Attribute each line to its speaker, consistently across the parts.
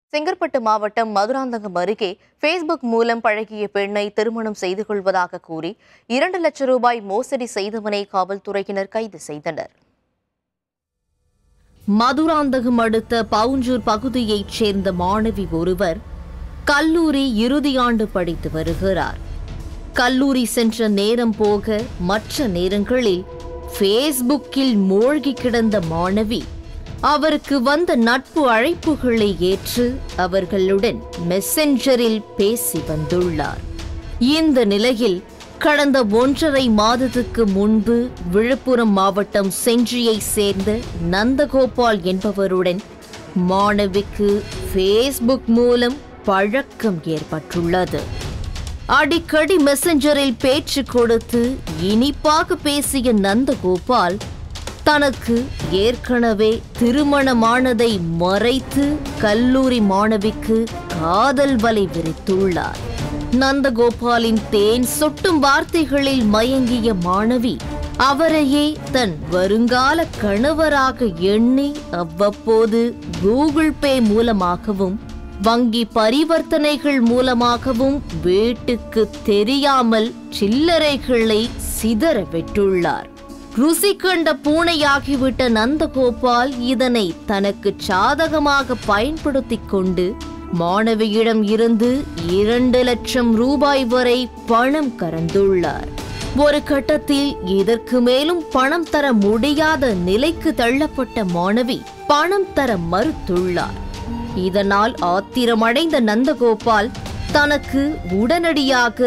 Speaker 1: செங்கற்பட்டு மாவட்டம் மதுராந்தகம் அருகே பேஸ்புக் மூலம் பழகிய பெண்ணை திருமணம் செய்து கொள்வதாக கூறி 2 லட்சம் ரூபாய் மோசடி செய்தவனை காவல்துறையினர் கைது செய்தனர். மதுராந்தகம் அடுத்த பவுஞ்சூர் பகுதியைச் சேர்ந்த மாணவி ஒருவர் கல்லூரி இறுதியாண்டு படித்து வருகிறார். கல்லூரி சென்ற நேரம் போக மற்ற நேரங்களில் பேஸ்புக்கில் மூழ்கி கிடந்த மாணவி அவருக்கு வந்த நட்பு அழைப்புகளை ஏற்று அவர்களுடன் மெசஞ்சரில் பேசி வந்துள்ளார். இந்த நிலையில் கடந்த 1.5 மாதத்துக்கு முன்பு விழுப்புரம் மாவட்டம் செஞ்சியை சேர்ந்த நந்தகோபால் என்பவருடன் மாணவிக்கு பேஸ்புக் மூலம் பழக்கம் ஏற்பட்டுள்ளது. அடிக்கடி மெசஞ்சரில் பேச்சு கொடுத்து இனிப்பாக பேசிய நந்தகோபால் தனக்கு ஏற்கனவே திருமணமானதை மறைத்து கல்லூரி மாணவிக்கு காதல் வலை விரித்துள்ளார். நந்தகோபாலின் தேன் சொட்டும் வார்த்தைகளில் மயங்கிய மாணவி அவரையே தன் வருங்கால கணவராக எண்ணி அவ்வப்போது கூகுள் பே மூலமாகவும் வங்கி பரிவர்த்தனைகள் மூலமாகவும் வீட்டுக்கு தெரியாமல் சில்லறைகளை சிதற விட்டுள்ளார். ருசி கண்ட பூனையாகிவிட்ட நந்தகோபால் இதனை தனக்கு சாதகமாக பயன்படுத்திக் கொண்டு மாணவியிடம் இருந்து 2 லட்சம் ரூபாய் வரை பணம் கறந்துள்ளார். ஒரு கட்டத்தில் இதற்கு மேலும் பணம் தர முடியாத நிலைக்கு தள்ளப்பட்ட மாணவி பணம் தர மறுத்துள்ளார். இதனால் ஆத்திரமடைந்த நந்தகோபால் தனக்கு உடனடியாக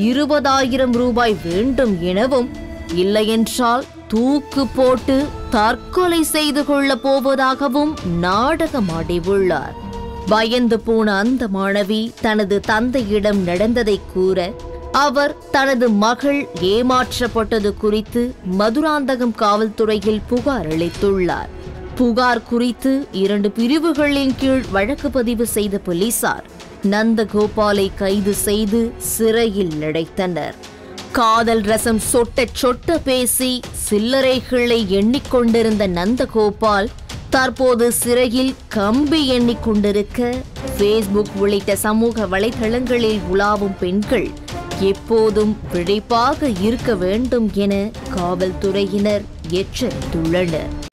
Speaker 1: 20,000 ரூபாய் வேண்டும் எனவும் இல்லையென்றால் தூக்கு போட்டு தற்கொலை செய்து கொள்ளப் போவதாகவும் நாடகமாடியுள்ளார். பயந்து போன அந்த மாணவி தனது தந்தையிடம் நடந்ததை கூற அவர் தனது மகள் ஏமாற்றப்பட்டது குறித்து மதுராந்தகம் காவல்துறையில் புகார் அளித்துள்ளார். புகார் குறித்து 2 பிரிவுகளின் கீழ் வழக்கு பதிவு செய்த போலீசார் நந்தகோபாலை கைது செய்து சிறையில் அடைத்தனர். காதல் ரசம் சொட்ட சொட்ட பேசி சில்லறைகளை எண்ணிக்கொண்டிருந்த நந்தகோபால் தற்போது சிறையில் கம்பி எண்ணிக்கொண்டிருக்க பேஸ்புக் உள்ளிட்ட சமூக வலைதளங்களில் உலாவும் பெண்கள் எப்போதும் விழிப்பாக இருக்க வேண்டும் என காவல்துறையினர் எச்சரித்துள்ளனர்.